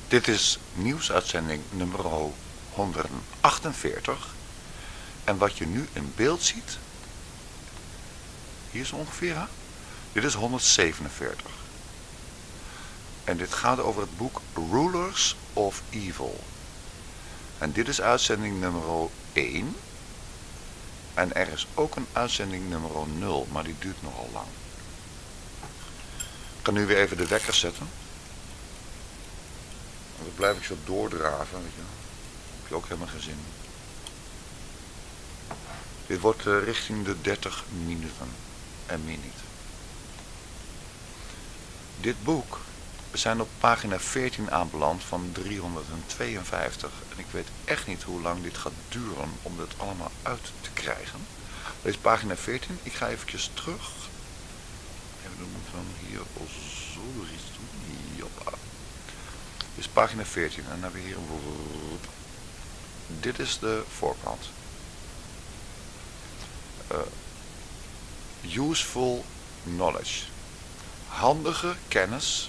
Dit is nieuwsuitzending nummer 148. En wat je nu in beeld ziet, hier zo ongeveer, hè? Dit is 147. En dit gaat over het boek Rulers of Evil. En dit is uitzending nummer 1. En er is ook een uitzending nummer 0, maar die duurt nogal lang. Ik kan nu weer even de wekker zetten. En dan blijf ik zo doordraven, weet je. Heb je ook helemaal geen zin. Dit wordt richting de 30 minuten. En meer niet. Dit boek, we zijn op pagina 14 aanbeland van 352. En ik weet echt niet hoe lang dit gaat duren om dit allemaal uit te krijgen. Deze pagina 14, ik ga eventjes terug. Even doen van hier, zo iets doen. Hoppa. Dit is pagina 14 en dan hebben we hier een... Dit is de voorkant. Useful knowledge. Handige kennis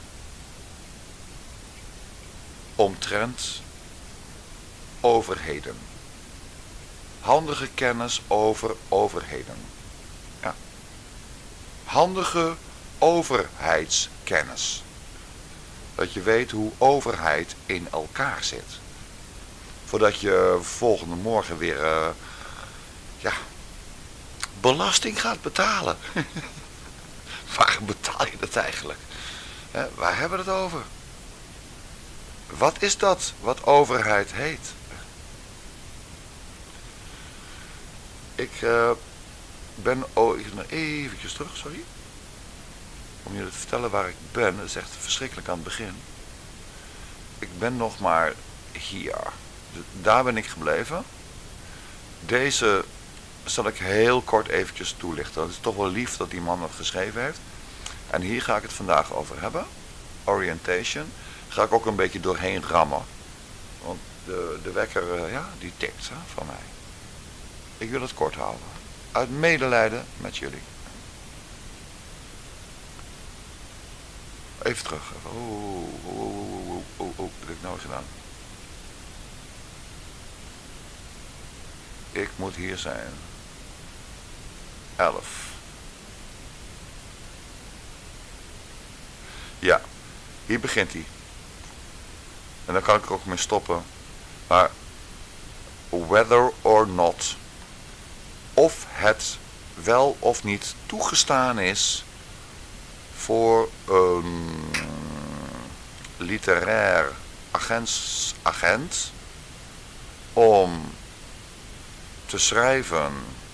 omtrent overheden. Handige kennis over overheden. Ja. Handige overheidskennis. Dat je weet hoe overheid in elkaar zit. Voordat je volgende morgen weer belasting gaat betalen. Waar betaal je dat eigenlijk? Waar hebben we het over? Wat is dat wat overheid heet? Ik ben... Oh, ik ga eventjes terug, sorry. Om je te vertellen waar ik ben. Dat is echt verschrikkelijk aan het begin. Ik ben nog maar hier. Daar ben ik gebleven. Deze zal ik heel kort eventjes toelichten. Het is toch wel lief dat die man het geschreven heeft. En hier ga ik het vandaag over hebben. Orientation. Ga ik ook een beetje doorheen rammen. Want de wekker, die tikt van mij. Ik wil het kort houden. Uit medelijden met jullie. Even terug. Wat heb ik nou gedaan? Ik moet hier zijn. 11. Ja, hier begint hij. En dan kan ik er ook mee stoppen. Maar whether or not, of het wel of niet toegestaan is voor een literair agent om te schrijven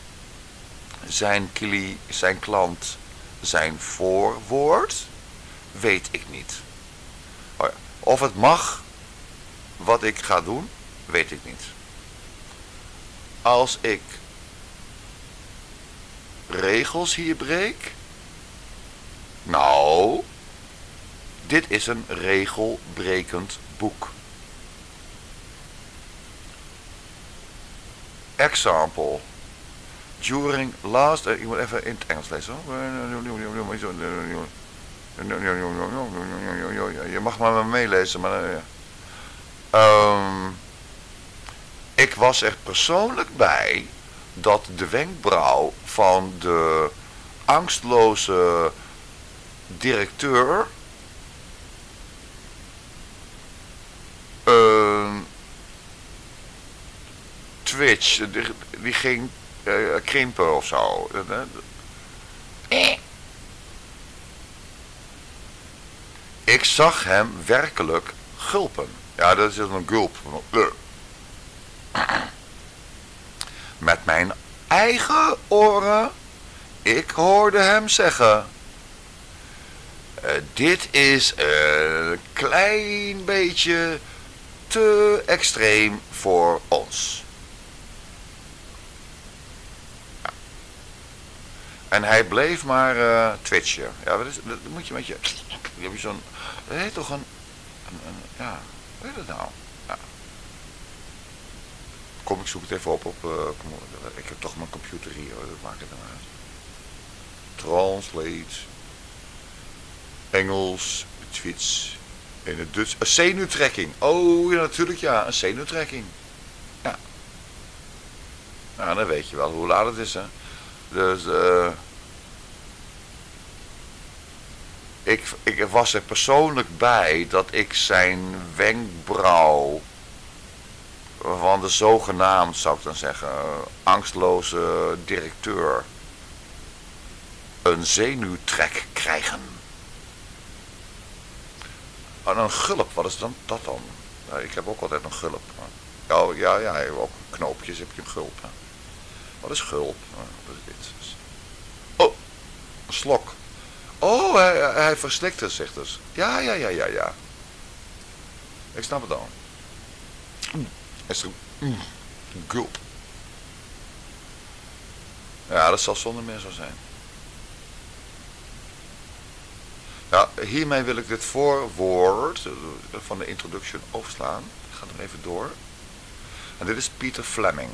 zijn klant zijn voorwoord, weet ik niet. Oh ja. Of het mag, wat ik ga doen, weet ik niet. Als ik regels hier breek, nou, dit is een regelbrekend boek. Example. During last... ik moet even in het Engels lezen. Je mag maar meelezen. Maar, ik was er persoonlijk bij dat de wenkbrauw van de angstloze directeur Twitch, die ging krimpen of zo. Ik zag hem werkelijk gulpen. Ja, dat is een gulp. Met mijn eigen oren, ik hoorde hem zeggen: dit is een klein beetje te extreem voor ons. Ja. En hij bleef maar twitchen. Ja, dat moet je met je... Je hebt zo'n... Dat heet toch een ja, hoe heet dat nou? Ja. Kom, ik zoek het even op. Ik heb toch mijn computer hier. Dat maakt het nou uit. Translate. Engels. Twitch. In het Duits, een zenuwtrekking. Oh, ja, natuurlijk ja, een zenuwtrekking. Ja. Nou, dan weet je wel hoe laat het is, hè. Dus, ik was er persoonlijk bij dat ik zijn wenkbrauw van de zogenaamd, zou ik dan zeggen, angstloze directeur een zenuwtrek krijgen. En een gulp, wat is dan dat dan? Ja, ik heb ook altijd een gulp. Oh, ja, ook knoopjes heb je een gulp. Hè. Wat is gulp? Wat is dit? Oh, een slok. Oh, hij verslikt het, zegt dus. Ja. Ik snap het al. Is er een gulp. Ja, dat zal zonder meer zo zijn. Ja, hiermee wil ik dit voorwoord van de introduction overslaan. Ik ga er even door. En dit is Peter Fleming.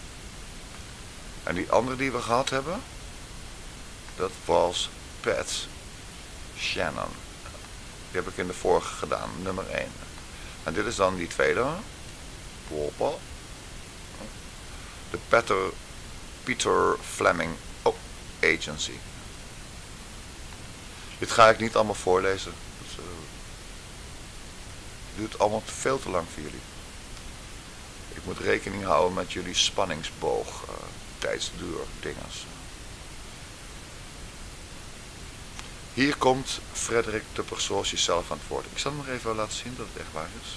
En die andere die we gehad hebben, dat was Pat Shannon. Die heb ik in de vorige gedaan, nummer 1. En dit is dan die tweede. De Peter Fleming Agency. Dit ga ik niet allemaal voorlezen. Het duurt allemaal veel te lang voor jullie. Ik moet rekening houden met jullie spanningsboog, tijdsduur, dinges. Hier komt Frederik de Persoosje zelf aan het woord. Ik zal hem nog even laten zien dat het echt waar is.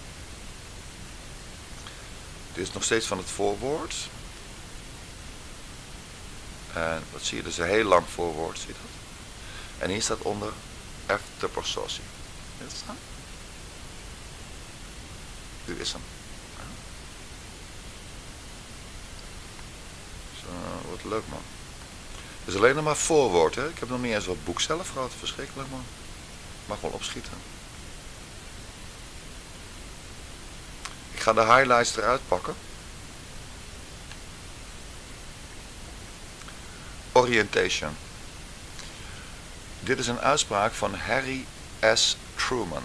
Dit is nog steeds van het voorwoord. En wat zie je? Dat is een heel lang voorwoord, zie je dat? En hier staat onder F de Persoosje. Zie je dat staan? Dit is hem. Zo, wat leuk man. Het is alleen nog maar voorwoord, hè. Ik heb nog niet eens wat boek zelf gehad. Verschrikkelijk man. Mag wel opschieten. Ik ga de highlights eruit pakken. Orientation. Dit is een uitspraak van Harry S. Truman.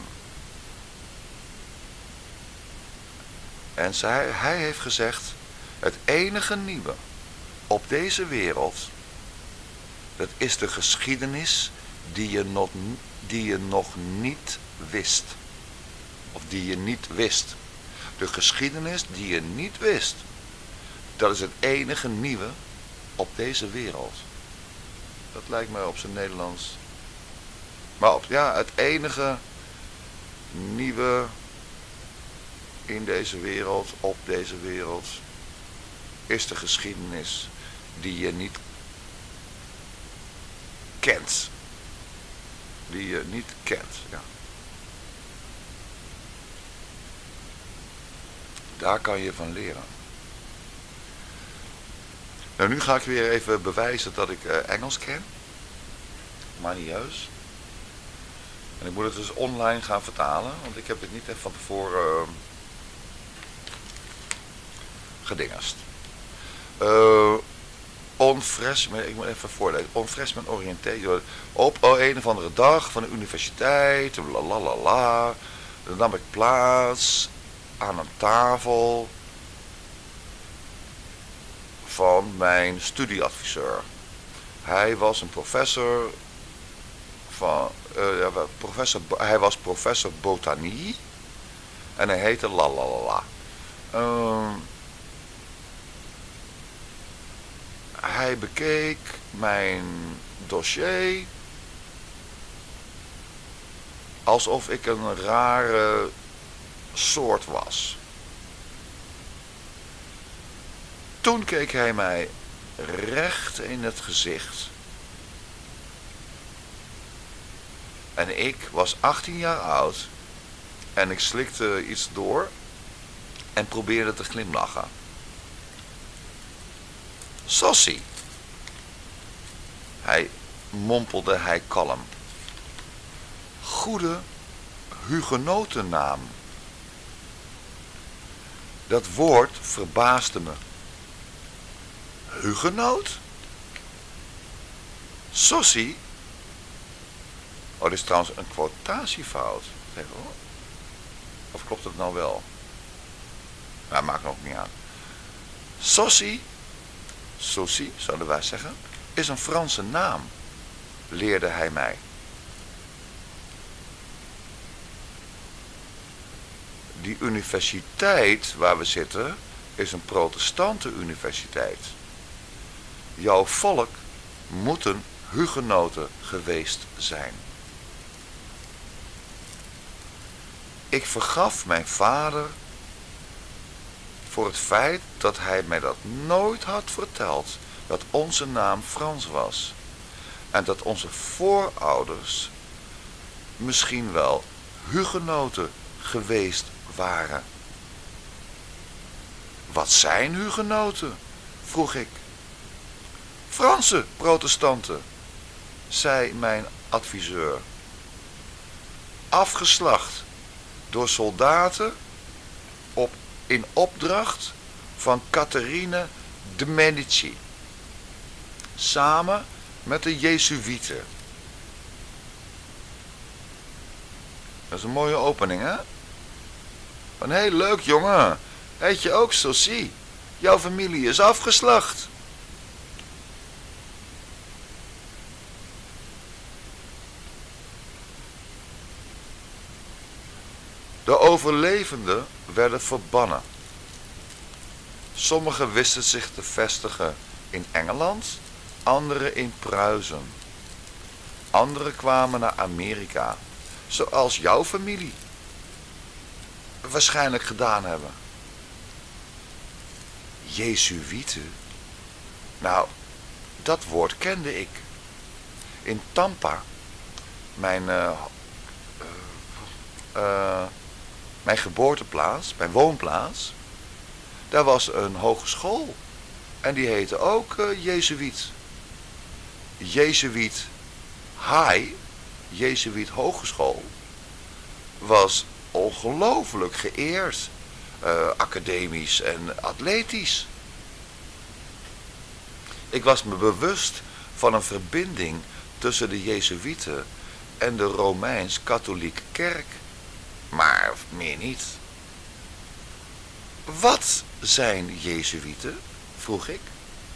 En hij heeft gezegd, het enige nieuwe op deze wereld, dat is de geschiedenis die je nog niet wist. Of die je niet wist. De geschiedenis die je niet wist. Dat is het enige nieuwe op deze wereld. Dat lijkt me op zijn Nederlands. Maar het enige nieuwe in deze wereld, op deze wereld, is de geschiedenis die je niet kent. Die je niet kent, ja. Daar kan je van leren. Nou, nu ga ik weer even bewijzen dat ik Engels ken. Manieus. En ik moet het dus online gaan vertalen, want ik heb het niet even van tevoren gedingest. On freshman, ik moet even voorlezen. On freshman orientation. Op een of andere dag van de universiteit, lalalala. Dan nam ik plaats aan een tafel van mijn studieadviseur. Hij was een professor van, hij was professor botanie en hij heette lalalala. Hij bekeek mijn dossier alsof ik een rare soort was. Toen keek hij mij recht in het gezicht. En ik was 18 jaar oud en ik slikte iets door en probeerde te glimlachen. Sossie, mompelde hij kalm. Goede hugenotennaam. Dat woord verbaasde me. Hugenoot? Sossie? Oh, dit is trouwens een quotatiefout. Wacht even hoor. Of klopt het nou wel? Nou, maakt nog niet uit. Saucy, zouden wij zeggen, is een Franse naam, leerde hij mij. Die universiteit waar we zitten is een protestante universiteit. Jouw volk moeten hugenoten geweest zijn. Ik vergaf mijn vader voor het feit dat hij mij dat nooit had verteld, dat onze naam Frans was. En dat onze voorouders misschien wel hugenoten geweest waren. Wat zijn hugenoten? Vroeg ik. Franse protestanten, zei mijn adviseur. Afgeslacht door soldaten in opdracht van Catherine de Medici. Samen met de Jezuïeten. Dat is een mooie opening, hè? Een heel leuk, jongen. Heet je ook Saucy? Jouw familie is afgeslacht. De overlevenden werden verbannen. Sommigen wisten zich te vestigen in Engeland, anderen in Pruisen. Anderen kwamen naar Amerika, zoals jouw familie waarschijnlijk gedaan hebben. Jezuïeten? Nou, dat woord kende ik. In Tampa, mijn geboorteplaats, mijn woonplaats, daar was een hogeschool. En die heette ook Jezuïet. Jezuïet High, Jezuïet Hogeschool, was ongelooflijk geëerd. Academisch en atletisch. Ik was me bewust van een verbinding tussen de Jezuïeten en de Romeins-katholieke kerk. Maar meer niet. Wat zijn Jezuïeten? Vroeg ik.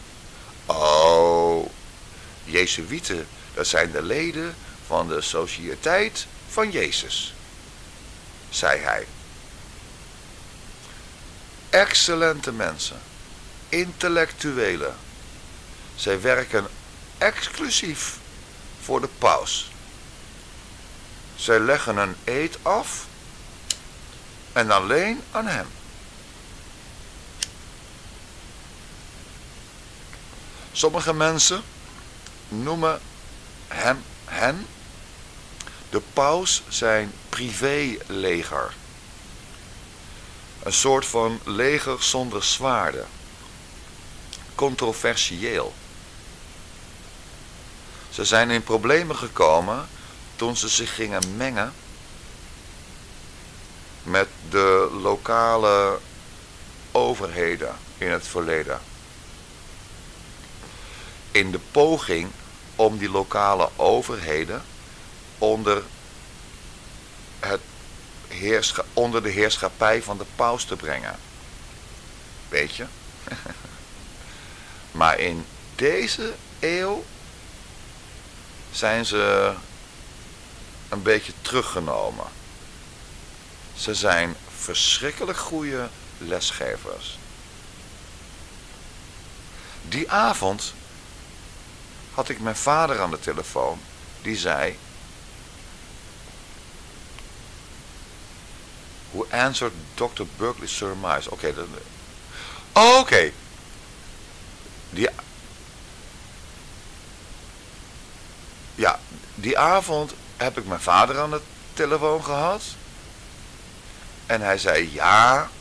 Oh, Jezuïeten, dat zijn de leden van de Sociëteit van Jezus, zei hij. Excellente mensen, intellectuelen. Zij werken exclusief voor de paus. Zij leggen een eed af en alleen aan hem. Sommige mensen noemen hen de paus zijn privéleger. Een soort van leger zonder zwaarden. Controversieel. Ze zijn in problemen gekomen toen ze zich gingen mengen met de lokale overheden in het verleden. In de poging om die lokale overheden onder de heerschappij van de paus te brengen. Weet je? Maar in deze eeuw zijn ze een beetje teruggenomen. Ze zijn verschrikkelijk goede lesgevers. Die avond had ik mijn vader aan de telefoon. Die zei: Who answered Dr. Berkeley's surmise? Oké. Oké. Die avond heb ik mijn vader aan de telefoon gehad. En hij zei: ja,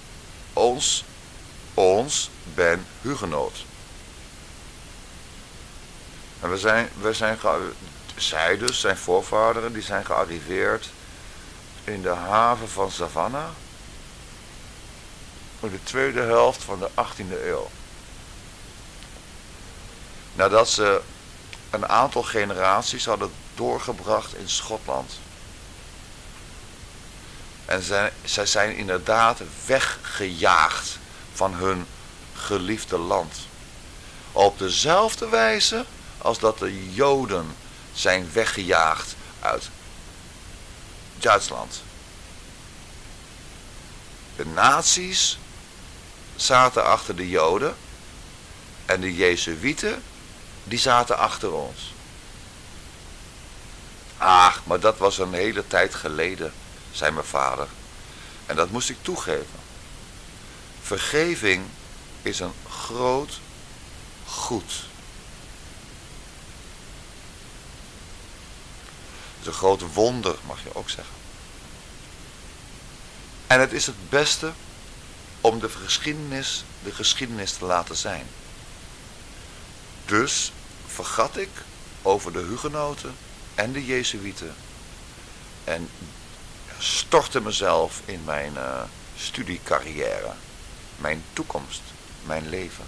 ons ben hugenoot. En zij dus, zijn voorvaderen, die zijn gearriveerd in de haven van Savannah in de tweede helft van de 18e eeuw. Nadat ze een aantal generaties hadden doorgebracht in Schotland. En zij zijn inderdaad weggejaagd van hun geliefde land. Op dezelfde wijze als dat de Joden zijn weggejaagd uit Duitsland. De nazi's zaten achter de Joden en de Jezuïeten die zaten achter ons. Ach, maar dat was een hele tijd geleden, zei mijn vader. En dat moest ik toegeven. Vergeving is een groot goed. Het is een groot wonder, mag je ook zeggen. En het is het beste om de geschiedenis te laten zijn. Dus vergat ik over de hugenoten en de Jezuïeten. En stortte mezelf in mijn studiecarrière. Mijn toekomst. Mijn leven.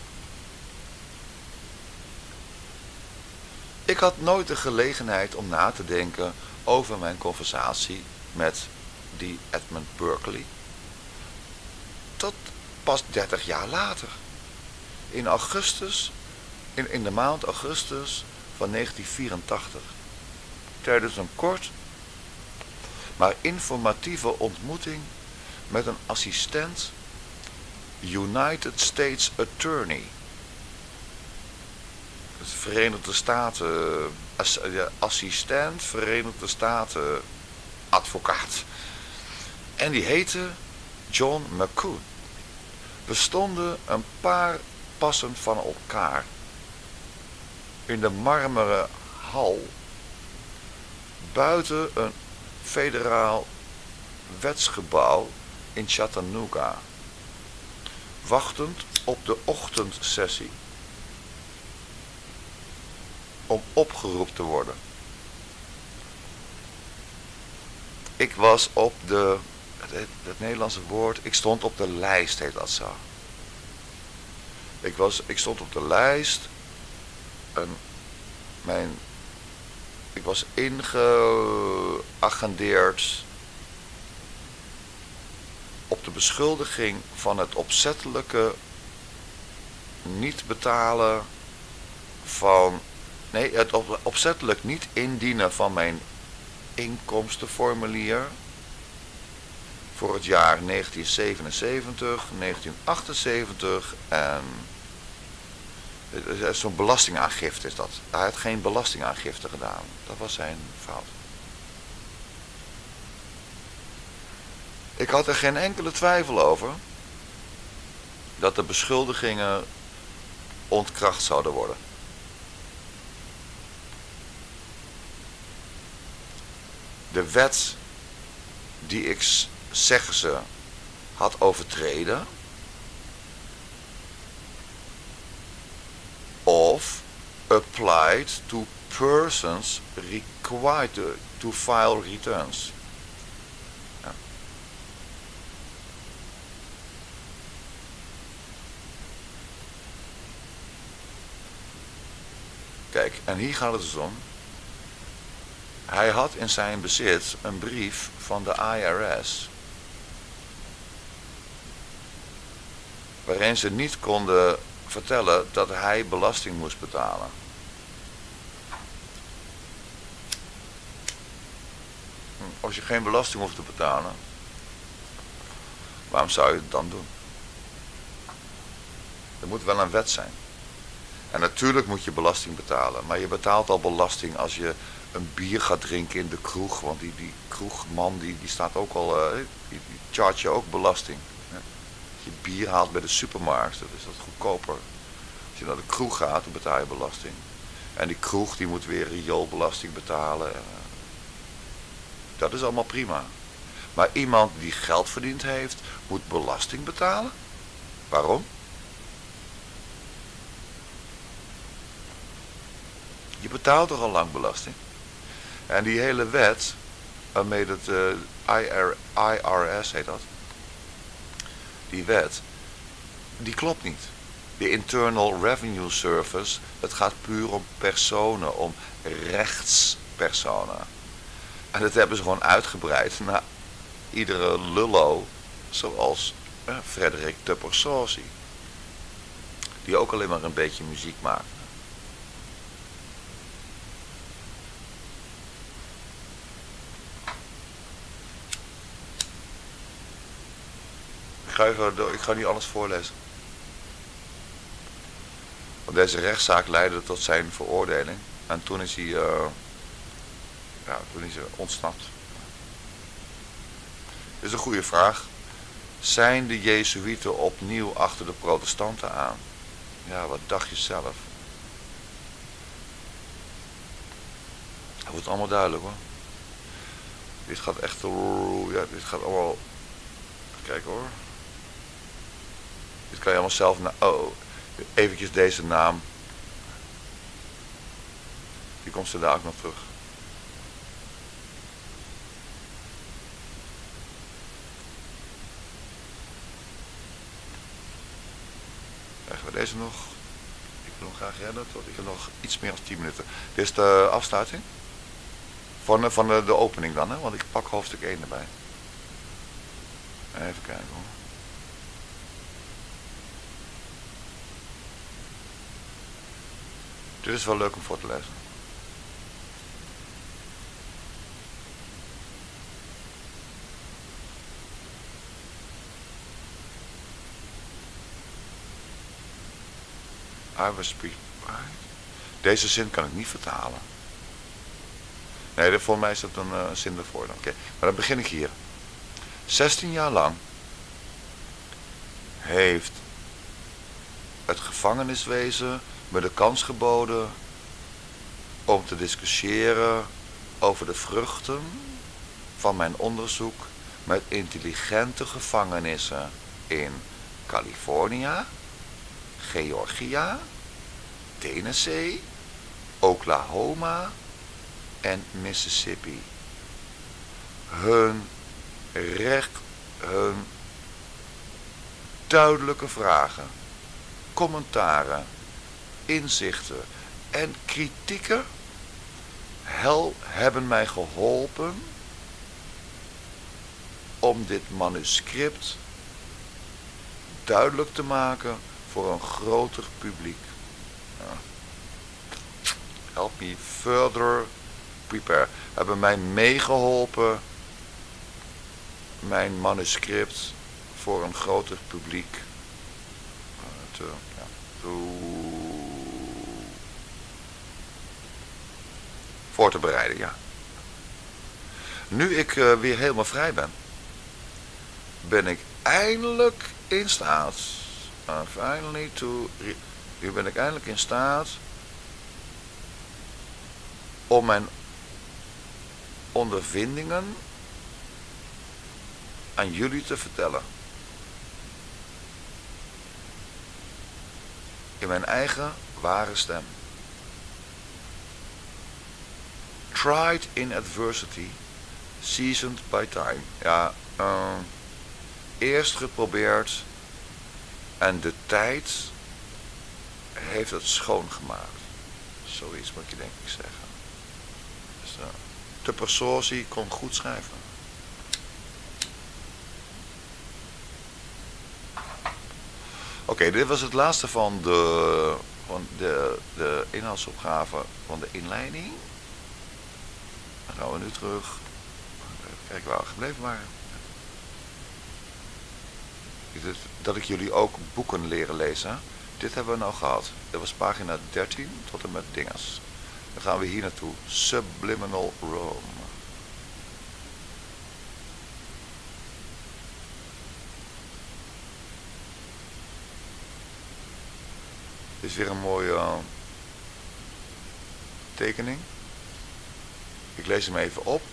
Ik had nooit de gelegenheid om na te denken over mijn conversatie met die Edmund Berkeley. Tot pas 30 jaar later. In augustus, in de maand augustus van 1984. Tijdens een kort, maar informatieve ontmoeting met een assistent United States Attorney. Het Verenigde Staten, assistent Verenigde Staten advocaat. En die heette John McCoon. We stonden een paar passen van elkaar in de marmeren hal buiten een federaal wetsgebouw in Chattanooga, wachtend op de ochtendsessie om opgeroepen te worden. Ik was op het Nederlandse woord, ik stond op de lijst, heet dat zo. Ik stond op de lijst en ik was ingeagendeerd op de beschuldiging van het opzettelijke niet betalen van, het opzettelijk niet indienen van mijn inkomstenformulier voor het jaar 1977, 1978 en zo'n belastingaangifte is dat. Hij had geen belastingaangifte gedaan. Dat was zijn fout. Ik had er geen enkele twijfel over dat de beschuldigingen ontkracht zouden worden. De wet die ik, zeggen ze, had overtreden, of applied to persons required to file returns. Ja. Kijk, en hier gaat het dus om. Hij had in zijn bezit een brief van de IRS, waarin ze niet konden vertellen dat hij belasting moest betalen. Als je geen belasting hoeft te betalen, waarom zou je het dan doen? Er moet wel een wet zijn. En natuurlijk moet je belasting betalen, maar je betaalt al belasting als je een bier gaat drinken in de kroeg, want die kroegman die staat ook al, die charge je ook belasting. Als je bier haalt bij de supermarkt, dan is dat goedkoper. Als je naar de kroeg gaat, dan betaal je belasting. En die kroeg die moet weer rioolbelasting betalen. Dat is allemaal prima. Maar iemand die geld verdiend heeft, moet belasting betalen? Waarom? Je betaalt toch al lang belasting? En die hele wet, waarmee het IRS heet dat, die wet, die klopt niet. De Internal Revenue Service, het gaat puur om personen, om rechtspersonen. En dat hebben ze gewoon uitgebreid naar iedere lullo, zoals Frederik de Porsosi, die ook alleen maar een beetje muziek maakt. Ik ga niet alles voorlezen. Want deze rechtszaak leidde tot zijn veroordeling. En toen is hij, ontsnapt. Dit is een goede vraag. Zijn de Jezuïeten opnieuw achter de protestanten aan? Ja, wat dacht je zelf? Het wordt allemaal duidelijk hoor. Dit gaat echt, ja, dit gaat allemaal, kijk hoor. Dit kan je allemaal zelf, eventjes deze naam. Die komt ze daar ook nog terug. Krijgen we deze nog? Ik wil hem graag redden, tot ik heb nog iets meer dan 10 minuten. Dit is de afsluiting. Van de opening dan, hè? Want ik pak hoofdstuk 1 erbij. Even kijken hoor. Dit is wel leuk om voor te lezen. I was Deze zin kan ik niet vertalen. Nee, voor mij is dat een zin ervoor. Oké, maar dan begin ik hier. 16 jaar lang heeft het gevangeniswezen me de kans geboden om te discussiëren over de vruchten van mijn onderzoek met intelligente gevangenissen in California, Georgia, Tennessee, Oklahoma en Mississippi. Hun duidelijke vragen, commentaren, inzichten en kritieken hebben mij geholpen om dit manuscript duidelijk te maken voor een groter publiek. Help me further prepare. Hebben mij meegeholpen mijn manuscript voor een groter publiek voor te bereiden, ja. Nu ik weer helemaal vrij ben ik eindelijk in staat, nu ben ik eindelijk in staat om mijn ondervindingen aan jullie te vertellen. In mijn eigen ware stem. Tried in adversity, seasoned by time. Ja, eerst geprobeerd en de tijd heeft het schoongemaakt. Zoiets moet je denk ik zeggen. Dus, de Porsosi kon goed schrijven. Oké, dit was het laatste van de inhoudsopgave van de inleiding. Dan gaan we nu terug. Even kijken waar we gebleven waren. Dat ik jullie ook boeken leren lezen. Dit hebben we nou gehad. Dat was pagina 13 tot en met dinges. Dan gaan we hier naartoe. Subliminal Rome. Dit is weer een mooie tekening. Ik lees hem even op.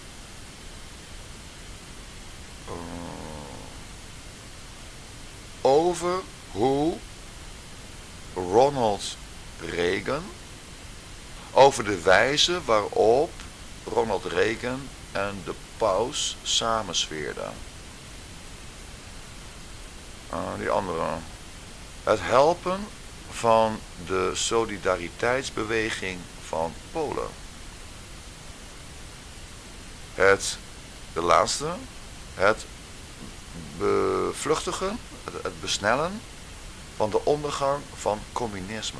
Over hoe Ronald Reagan, over de wijze waarop Ronald Reagan en de paus samensweerden. Die andere. Het helpen van de solidariteitsbeweging van Polen. De laatste. het bevluchtigen, het besnellen van de ondergang van communisme.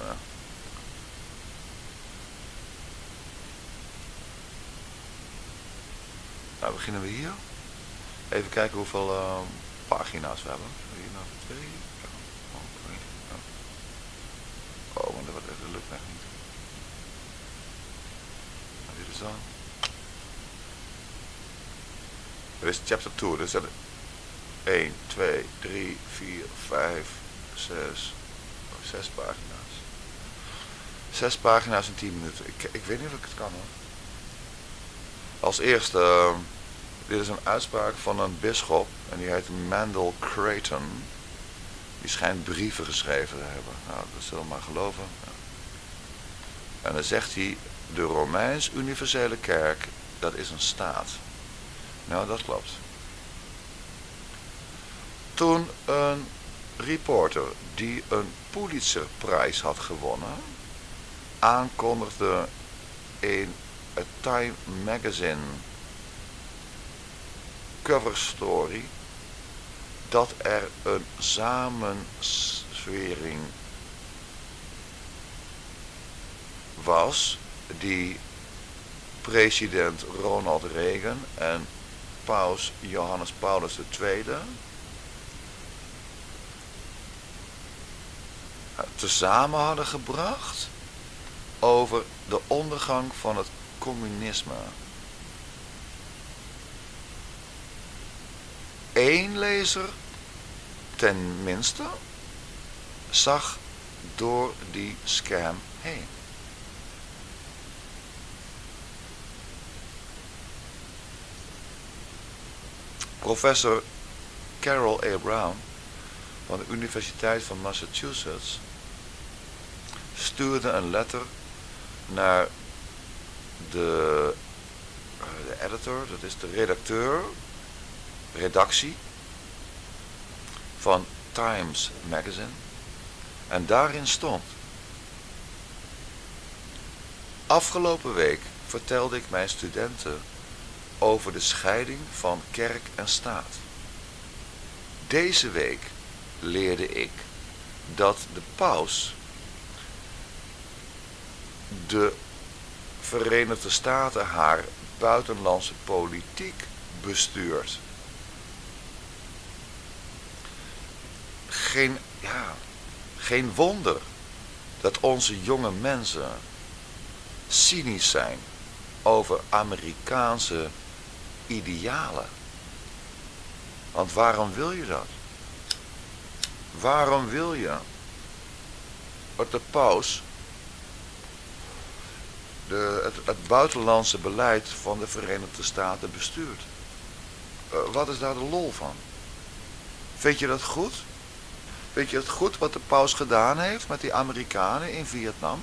Nou, beginnen we hier. Even kijken hoeveel pagina's we hebben. Hier nou 2. Ja. Oh, maar dat lukt echt niet. Nou, dit is dan. Dit is chapter 2, dus dat 1, 2, 3, 4, 5, 6 pagina's. 6 pagina's in 10 minuten. Ik weet niet of ik het kan, hoor. Als eerste, dit is een uitspraak van een bisschop en die heet Mandel Creighton. Die schijnt brieven geschreven te hebben. Nou, dat zullen we maar geloven. Ja. En dan zegt hij, de Romeins-Universele Kerk, dat is een staat. Nou, dat klopt. Toen een reporter die een Pulitzerprijs had gewonnen, aankondigde in het Time Magazine cover story dat er een samenzwering was die president Ronald Reagan en paus Johannes Paulus II tezamen hadden gebracht over de ondergang van het communisme. Eén lezer tenminste zag door die scam heen. Professor Carol A. Brown van de Universiteit van Massachusetts stuurde een letter naar de editor, dat is de redactie van Times Magazine. En daarin stond: afgelopen week vertelde ik mijn studenten over de scheiding van kerk en staat. Deze week leerde ik dat de paus de Verenigde Staten haar buitenlandse politiek bestuurt. Geen wonder dat onze jonge mensen cynisch zijn over Amerikaanse idealen. Want waarom wil je dat? Waarom wil je dat de paus het buitenlandse beleid van de Verenigde Staten bestuurt? Wat is daar de lol van? Vind je dat goed? Vind je het goed wat de paus gedaan heeft met die Amerikanen in Vietnam?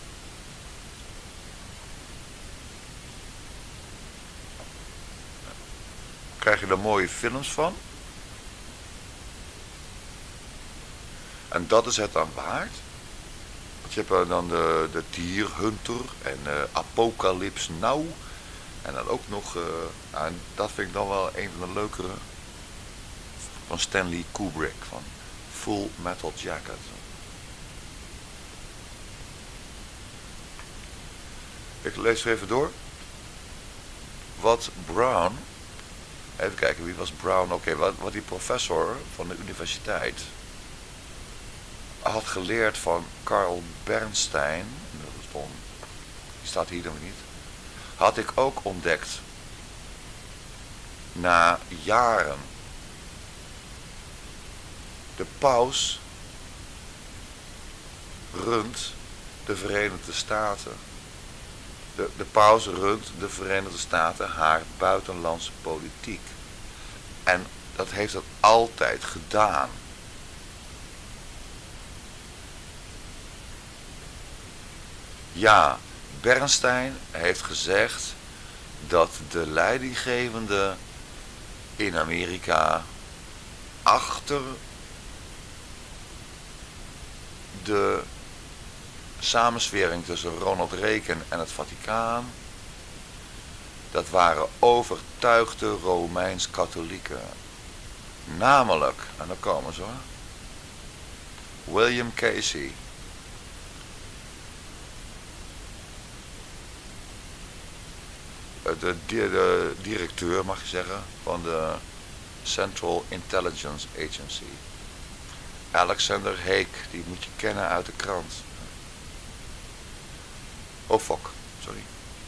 Krijg je er mooie films van? En dat is het dan waard? Want je hebt dan de Deer Hunter en Apocalypse Now. En dan ook nog, en dat vind ik dan wel een van de leukere, van Stanley Kubrick, van Full Metal Jacket. Ik lees er even door. Wat Brown, even kijken, wie was Brown? Oké, wat die professor van de universiteit had geleerd van Carl Bernstein, die staat hier dan niet, had ik ook ontdekt na jaren. De paus runt de Verenigde Staten. De paus runt de Verenigde Staten haar buitenlandse politiek. En dat heeft dat altijd gedaan. Ja, Bernstein heeft gezegd dat de leidinggevende in Amerika achter de samenzwering tussen Ronald Reagan en het Vaticaan dat waren overtuigde Romeins-katholieken. Namelijk, en dan komen ze hoor, William Casey, de directeur mag je zeggen van de Central Intelligence Agency. Alexander Haig, die moet je kennen uit de krant. Oh fuck, sorry.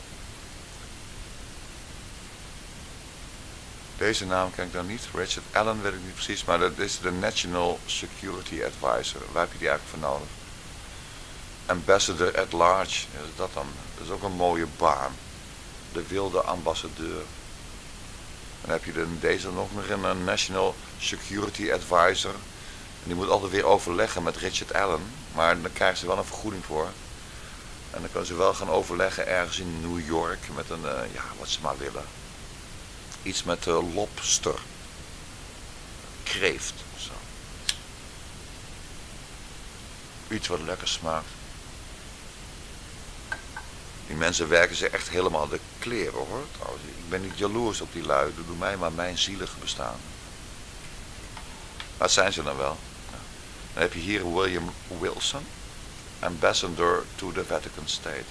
Deze naam ken ik dan niet. Richard Allen weet ik niet precies, maar dat is de National Security Advisor. Waar heb je die eigenlijk voor nodig? Ambassador at Large, is dat dan? Dat is ook een mooie baan. De wilde ambassadeur. Dan heb je deze nog een National Security Advisor. En die moet altijd weer overleggen met Richard Allen. Maar dan krijgen ze wel een vergoeding voor. En dan kunnen ze wel gaan overleggen ergens in New York met een, ja, wat ze maar willen. Iets met lobster. Kreeft of zo. Iets wat lekker smaakt. Die mensen werken zich echt helemaal de kleren hoor. Trouwens, ik ben niet jaloers op die lui. Doe mij maar mijn zielige bestaan. Wat zijn ze dan wel? Ja. Dan heb je hier William Wilson. Ambassador to the Vatican State.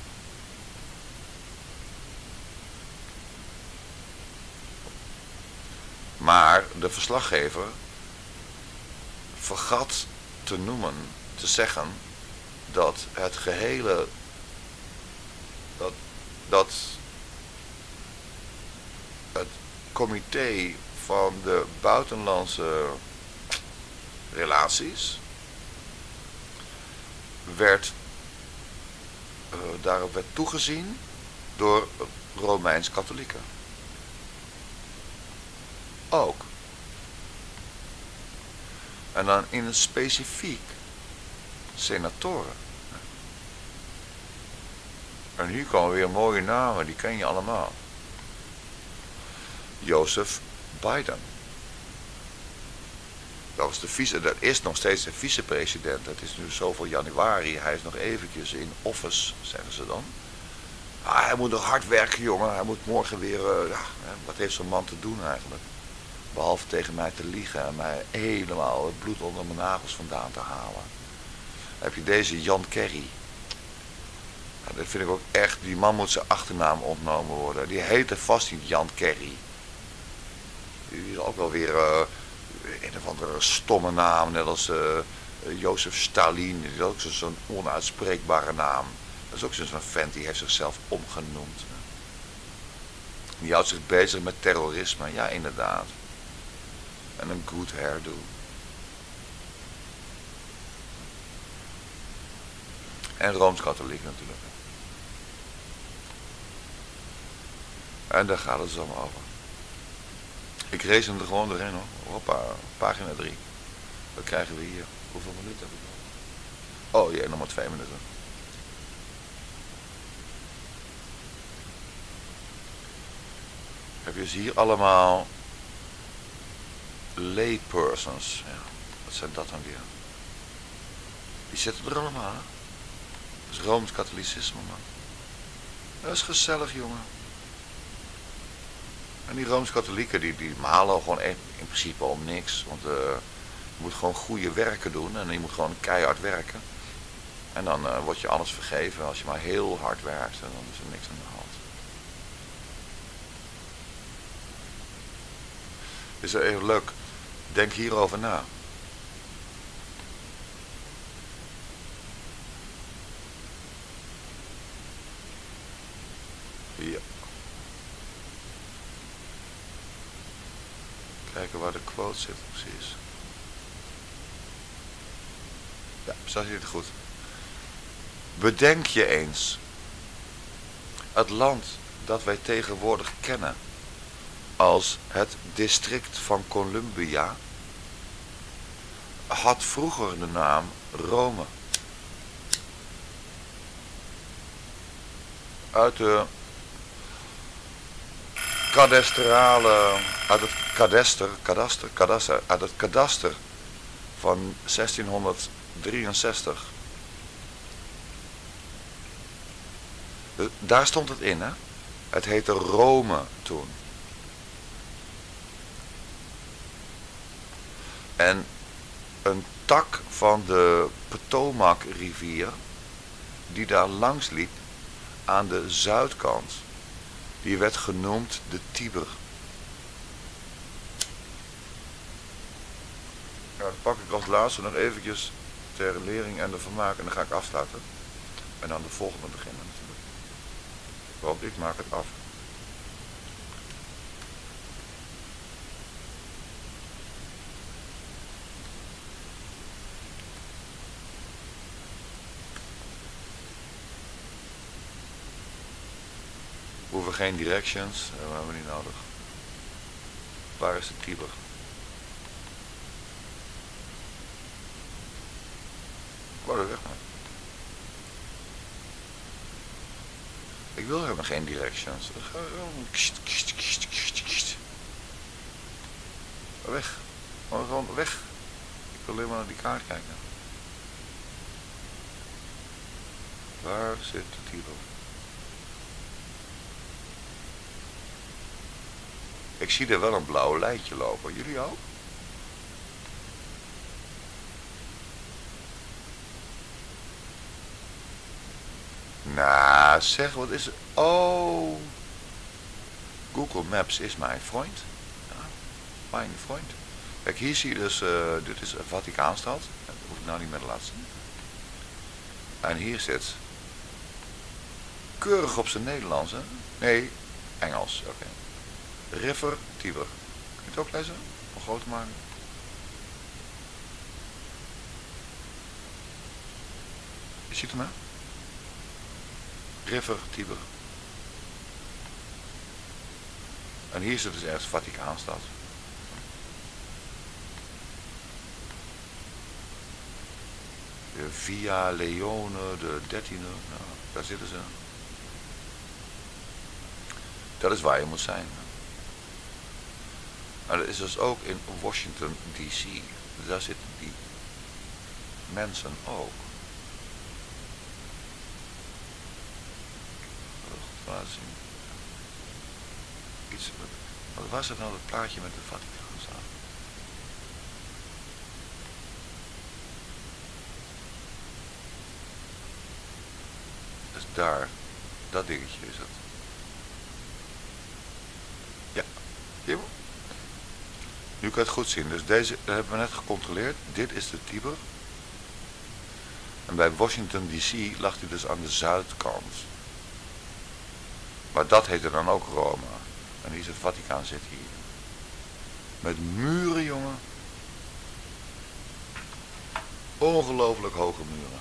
Maar de verslaggever vergat te noemen, te zeggen dat het gehele, dat het comité van de buitenlandse relaties daarop werd toegezien door Romeins-katholieken. Ook. En dan in het specifiek senatoren. En hier komen weer mooie namen, die ken je allemaal. Joseph Biden. Dat is nog steeds de vicepresident. Het is nu zoveel januari. Hij is nog eventjes in office, zeggen ze dan. Ah, hij moet nog hard werken, jongen. Hij moet morgen weer... wat heeft zo'n man te doen eigenlijk? Behalve tegen mij te liegen en mij helemaal het bloed onder mijn nagels vandaan te halen. Dan heb je deze Jan Kerry. Nou, dat vind ik ook echt... Die man moet zijn achternaam ontnomen worden. Die heette vast niet Jan Kerry. Die is ook wel weer... een of andere stomme naam, net als Jozef Stalin, die is ook zo'n onuitspreekbare naam. Dat is ook zo'n vent, die heeft zichzelf omgenoemd. Die houdt zich bezig met terrorisme, ja inderdaad. En een good hairdo. En Rooms-Katholiek natuurlijk. En daar gaat het zo maar over. Ik race hem er gewoon doorheen hoor. Hoppa, pagina 3. Wat krijgen we hier? Hoeveel minuten heb ik nog? Oh jee, nog maar 2 minuten. Heb je ze hier allemaal laypersons. Ja, wat zijn dat dan weer? Die zitten er allemaal. Hè? Dat is Rooms-Katholicisme man. Dat is gezellig jongen. En die Rooms-Katholieken die malen gewoon in principe om niks. Want je moet gewoon goede werken doen en je moet gewoon keihard werken. En dan wordt je alles vergeven als je maar heel hard werkt en dan is er niks aan de hand. Is dat even leuk? Denk hierover na. Ja. Kijken waar de quote zit precies. Ja, zag je het goed. Bedenk je eens. Het land dat wij tegenwoordig kennen als het district van Columbia had vroeger de naam Rome. Uit de kadastrale, uit het kadaster van 1663. Daar stond het in, hè? Het heette Rome toen. En een tak van de Potomac rivier, die daar langs liep, aan de zuidkant, die werd genoemd de Tiber. Nou, dan pak ik als laatste nog eventjes ter lering en de vermaak en dan ga ik afsluiten. En dan de volgende beginnen natuurlijk. Want ik maak het af. We hoeven geen directions, dat hebben we niet nodig. Waar is de Tiber? Waar is weg nou? Ik wil helemaal geen directions. Weg. Gewoon weg. Ik wil alleen maar naar die kaart kijken. Waar zit de Tiber? Ik zie er wel een blauw lijntje lopen. Jullie ook? Nou, zeg, wat is het? Oh. Google Maps is mijn vriend. Ja, mijn vriend. Kijk, hier zie je dus, dit is Vaticaanstad. Dat hoef ik nou niet meer te laten zien. En hier zit, keurig op zijn Nederlands, hè? Nee, Engels, oké. River Tiber. Kun je het ook lezen? Om groot te maken. Je ziet hem, hè? River Tiber. En hier zit dus ergens Vaticaanstad. De Via Leone, de 13e, nou, daar zitten ze. Dat is waar je moet zijn. Maar dat is dus ook in Washington DC. Daar zitten die mensen ook. Laten zien. Iets, wat was het nou, dat plaatje met de Vaticaanstad? Dus daar, dat dingetje is het. Ja, zie je? Nu kan je het goed zien. Dus deze hebben we net gecontroleerd. Dit is de Tiber. En bij Washington DC lag hij dus aan de zuidkant. Maar dat heette dan ook Rome. En hier is het Vaticaan zit hier. Met muren, jongen. Ongelooflijk hoge muren.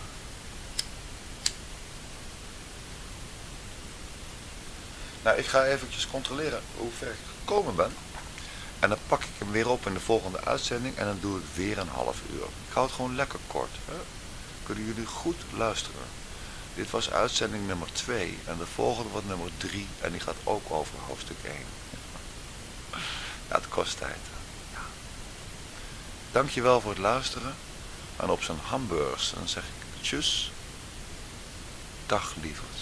Nou, ik ga eventjes controleren hoe ver ik gekomen ben. En dan pak ik hem weer op in de volgende uitzending en dan doe ik weer een half uur. Ik hou het gewoon lekker kort. Hè? Kunnen jullie goed luisteren. Dit was uitzending nummer 2 en de volgende wordt nummer 3 en die gaat ook over hoofdstuk 1. Ja, het kost tijd. Ja. Dankjewel voor het luisteren. En op zijn hamburgers dan zeg ik tjus. Dag lieverd.